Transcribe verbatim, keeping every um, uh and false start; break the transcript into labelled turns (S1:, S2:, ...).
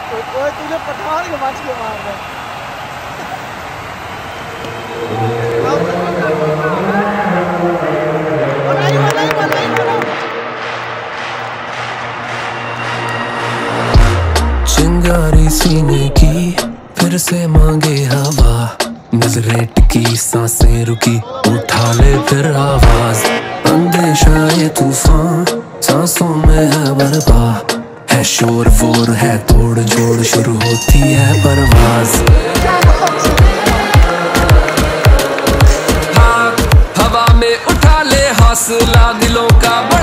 S1: ओए तूने पठान के बच के मार रहा
S2: चिंगारी सीने की फिर से मांगे हवा, नजरें टिकी सांसें रुकी, उठा ले फिर आवाज। अंदेशा ये तूफान सांसों में है बरपा, है शोर वोर है तोड़ जोड़, शुरू होती है परवाज। हाँ, हवा में उठा ले हौसला दिलों का।